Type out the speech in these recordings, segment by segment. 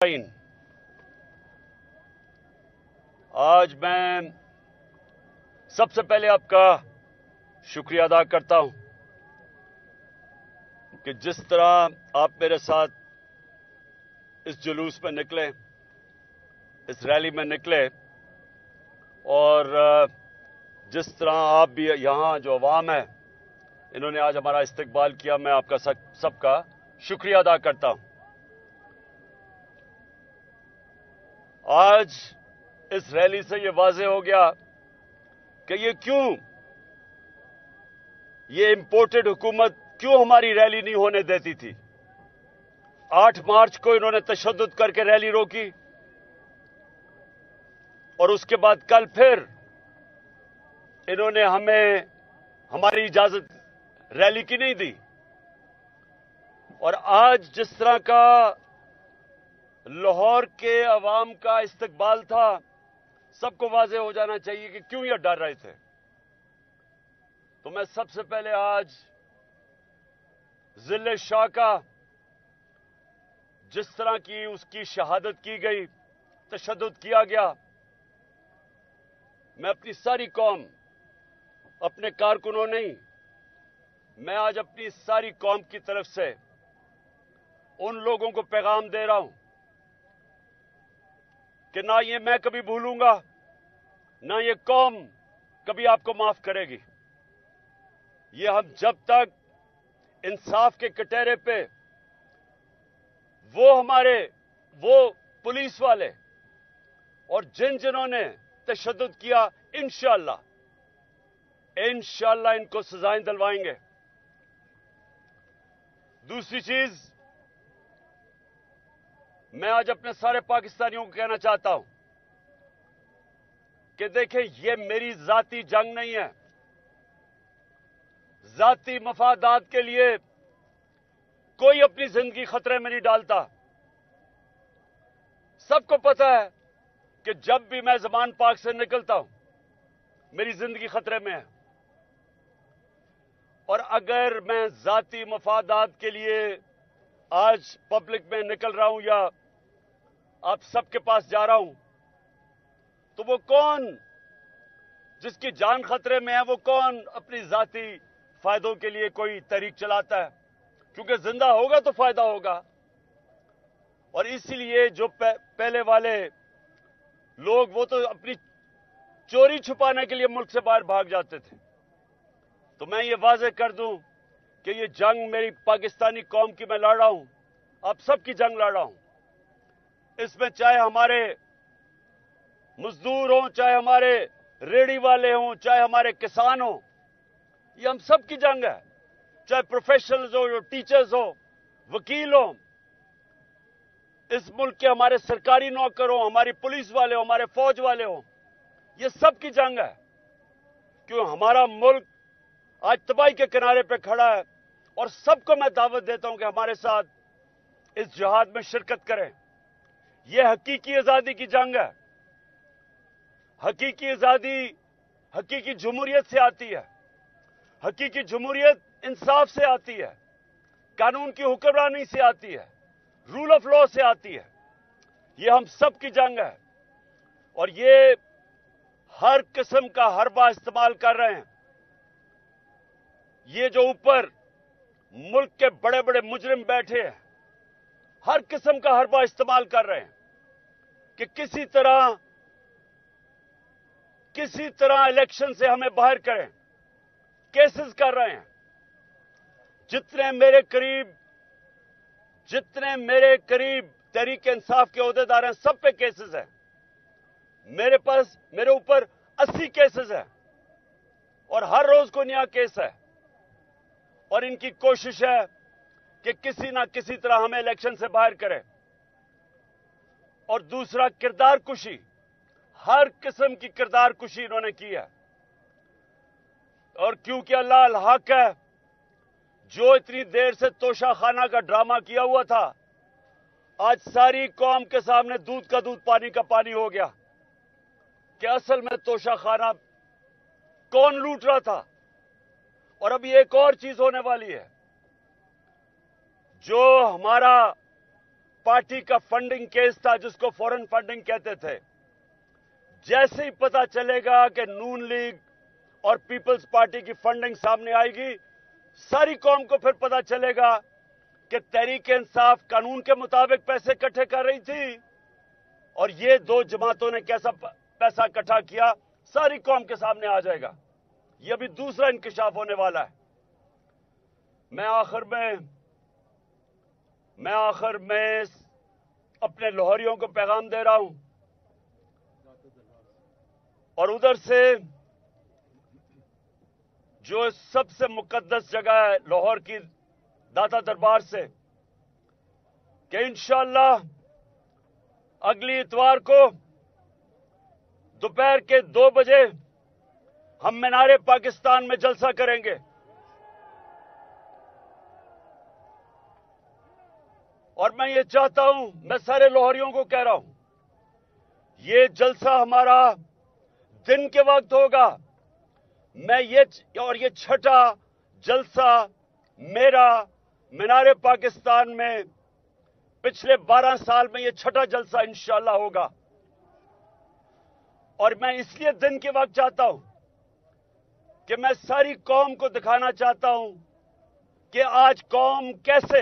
آج میں سب سے پہلے آپ کا شکریہ ادا کرتا ہوں کہ جس طرح آپ میرے ساتھ اس جلوس میں نکلے، اس ریلی میں نکلے، اور جس طرح آپ بھی یہاں جو عوام ہے انہوں نے آج ہمارا استقبال کیا، میں آپ کا سب کا شکریہ ادا کرتا ہوں۔ آج اس ریلی سے یہ واضح ہو گیا کہ یہ امپورٹڈ حکومت کیوں ہماری ریلی نہیں ہونے دیتی تھی۔ 8 مارچ کو انہوں نے تشدد کر کے ریلی روکی، اور اس کے بعد کل پھر انہوں نے ہمیں ہماری اجازت ریلی کی نہیں دی۔ اور آج جس طرح کا لاہور کے عوام کا استقبال تھا، سب کو واضح ہو جانا چاہیے کہ کیوں یہ ڈر رہے تھے۔ تو میں سب سے پہلے آج ضلع شاہ کا جس طرح کی اس کی شہادت کی گئی، تشدد کیا گیا، میں اپنی ساری قوم، اپنے کارکنوں نہیں، میں آج اپنی ساری قوم کی طرف سے ان لوگوں کو پیغام دے رہا ہوں کہ نہ یہ میں کبھی بھولوں گا، نہ یہ قوم کبھی آپ کو معاف کرے گی۔ یہ ہم جب تک انصاف کے کٹہرے پہ وہ پولیس والے اور جنہوں نے تشدد کیا، انشاءاللہ ان کو سزائیں دلوائیں گے۔ دوسری چیز، میں آج اپنے سارے پاکستانیوں کو کہنا چاہتا ہوں کہ دیکھیں، یہ میری ذاتی جنگ نہیں ہے۔ ذاتی مفادات کے لیے کوئی اپنی زندگی خطرے میں نہیں ڈالتا۔ سب کو پتا ہے کہ جب بھی میں زمان پاک سے نکلتا ہوں میری زندگی خطرے میں ہے، اور اگر میں ذاتی مفادات کے لیے آج پبلک میں نکل رہا ہوں یا آپ سب کے پاس جا رہا ہوں، تو وہ کون جس کی جان خطرے میں ہے، وہ کون اپنی ذاتی فائدوں کے لیے کوئی تحریک چلاتا ہے؟ کیونکہ زندہ ہوگا تو فائدہ ہوگا۔ اور اسی لیے جو پہلے والے لوگ، وہ تو اپنی چوری چھپانے کے لیے ملک سے باہر بھاگ جاتے تھے۔ تو میں یہ واضح کر دوں کہ یہ جنگ میری پاکستانی قوم کی میں لڑ رہا ہوں، آپ سب کی جنگ لڑ رہا ہوں۔ اس میں چاہے ہمارے مزدور ہوں، چاہے ہمارے ریڑھی والے ہوں، چاہے ہمارے کسان ہوں، یہ ہم سب کی جنگ ہے۔ چاہے پروفیشنلز ہو، ٹیچرز ہو، وکیل ہوں، اس ملک کے ہمارے سرکاری نوکر ہوں، ہماری پولیس والے ہوں، ہمارے فوج والے ہوں، یہ سب کی جنگ ہے۔ کیوں ہمارا ملک آج تباہی کے کنارے پہ کھڑا ہے، اور سب کو میں دعوت دیتا ہوں کہ ہمارے ساتھ اس جہاد میں شرکت کریں۔ یہ حقیقی آزادی کی جنگ ہے۔ حقیقی آزادی حقیقی جمہوریت سے آتی ہے۔ حقیقی جمہوریت انصاف سے آتی ہے، قانون کی حکمرانی سے آتی ہے، رول آف لا سے آتی ہے۔ یہ ہم سب کی جنگ ہے، اور یہ ہر قسم کا حربہ استعمال کر رہے ہیں۔ یہ جو اوپر ملک کے بڑے بڑے مجرم بیٹھے ہیں، ہر قسم کا حربہ استعمال کر رہے ہیں کہ کسی طرح الیکشن سے ہمیں باہر کریں۔ کیسز کر رہے ہیں۔ جتنے میرے قریب تحریک انصاف کے عہدیدار ہیں، سب پہ کیسز ہیں۔ میرے اوپر 80 کیسز ہیں، اور ہر روز کو نیا کیس ہے، اور ان کی کوشش ہے کہ کسی نہ کسی طرح ہمیں الیکشن سے باہر کرے۔ اور دوسرا، کردار کشی، ہر قسم کی کردار کشی انہوں نے کی ہے۔ اور کیونکہ اللہ الحق ہے، جو اتنی دیر سے توشہ خانہ کا ڈرامہ کیا ہوا تھا، آج ساری قوم کے سامنے دودھ کا دودھ پانی کا پانی ہو گیا کہ اصل میں توشہ خانہ کون لوٹ رہا تھا۔ اور ابھی ایک اور چیز ہونے والی ہے، جو ہمارا पार्टी का फंडिंग केस था जिसको फॉरेन फंडिंग कहते थे, जैसे ही पता चलेगा कि नून लीग और पीपल्स पार्टी की फंडिंग सामने आएगी, सारी कौम को फिर पता चलेगा कि तहरीक इंसाफ कानून के मुताबिक पैसे इकट्ठे कर रही थी और ये दो जमातों ने कैसा पैसा इकट्ठा किया, सारी कौम के सामने आ जाएगा। ये अभी दूसरा इंकशाफ होने वाला है। मैं आखिर में अपने लाहौरियों को पैगाम दे रहा हूं और उधर से जो सबसे मुकद्दस जगह है लाहौर की दाता दरबार से, कि इंशाअल्लाह अगली इतवार को दोपहर के 2 बजे हम मीनारे पाकिस्तान में जलसा करेंगे और मैं ये चाहता हूं, मैं सारे लाहौरियों को कह रहा हूं, ये जलसा हमारा दिन के वक्त होगा। ये छठा जलसा मेरा मीनारे पाकिस्तान में पिछले 12 साल में ये छठा जलसा इंशाअल्लाह होगा। और मैं इसलिए दिन के वक्त चाहता हूं कि मैं सारी कौम को दिखाना चाहता हूं कि आज कौम कैसे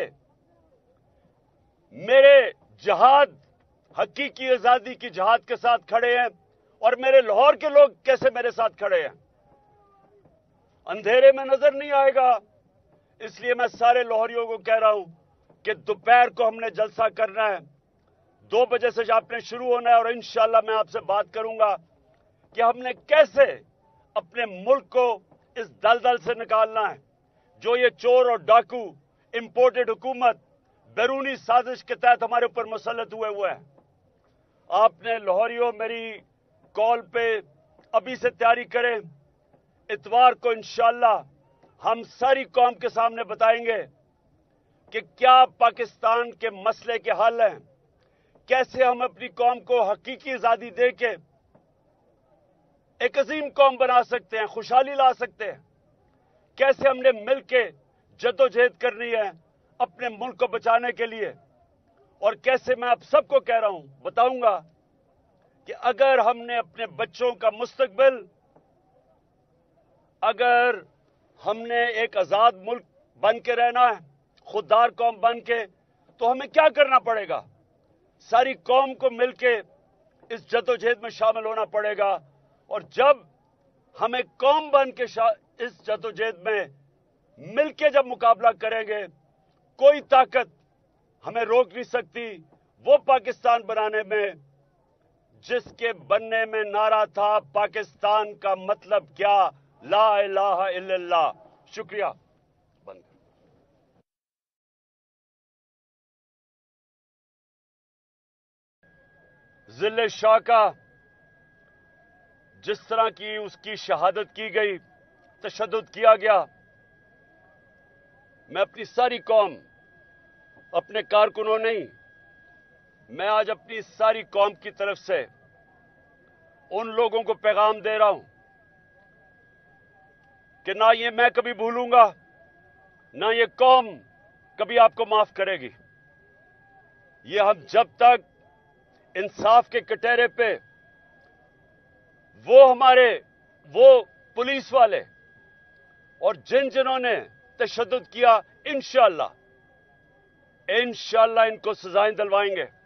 मेरे जिहाद, हकीकी आजादी की जिहाद के साथ खड़े हैं और मेरे लाहौर के लोग कैसे मेरे साथ खड़े हैं। अंधेरे में नजर नहीं आएगा, इसलिए मैं सारे लाहौरियों को कह रहा हूं कि दोपहर को हमने जलसा करना है, 2 बजे से आपने शुरू होना है और इंशाअल्लाह मैं आपसे बात करूंगा कि हमने कैसे अपने मुल्क को इस दलदल से निकालना है जो ये चोर और डाकू, इंपोर्टेड हुकूमत बैरूनी साजिश के तहत हमारे ऊपर मुसल्लत हुए हैं। आपने लाहौरियों मेरी कॉल पे अभी से तैयारी करें। इतवार को इंशाअल्लाह हम सारी कौम के सामने बताएंगे कि क्या पाकिस्तान के मसले के हल हैं, कैसे हम अपनी कौम को हकीकी आजादी देके एक अजीम कौम बना सकते हैं, खुशहाली ला सकते हैं, कैसे हमने मिलके जद्दोजहद करनी है अपने मुल्क को बचाने के लिए, और कैसे मैं आप सबको कह रहा हूं, बताऊंगा कि अगर हमने अपने बच्चों का मुस्तकबिल, अगर हमने एक आजाद मुल्क बन के रहना है, खुददार कौम बन के, तो हमें क्या करना पड़ेगा? सारी कौम को मिलके इस जद्दोजहद में शामिल होना पड़ेगा। और जब हमें कौम बन के इस जद्दोजहद में मिलके जब मुकाबला करेंगे, कोई ताकत हमें रोक नहीं सकती वो पाकिस्तान बनाने में जिसके बनने में नारा था पाकिस्तान का मतलब क्या, ला इलाहा इल्लल्लाह। शुक्रिया। बंद। जिले शाह का जिस तरह की उसकी शहादत की गई, तशद्दुद किया गया, मैं अपनी सारी कौम, अपने कारकुनों नहीं, मैं आज अपनी सारी कौम की तरफ से उन लोगों को पैगाम दे रहा हूं कि ना ये मैं कभी भूलूंगा, ना ये कौम कभी आपको माफ करेगी। ये हम जब तक इंसाफ के कटहरे पे वो पुलिस वाले और जिन्होंने तशद्दुद किया, इंशाअल्लाह इनको सजाएं दिलवाएंगे।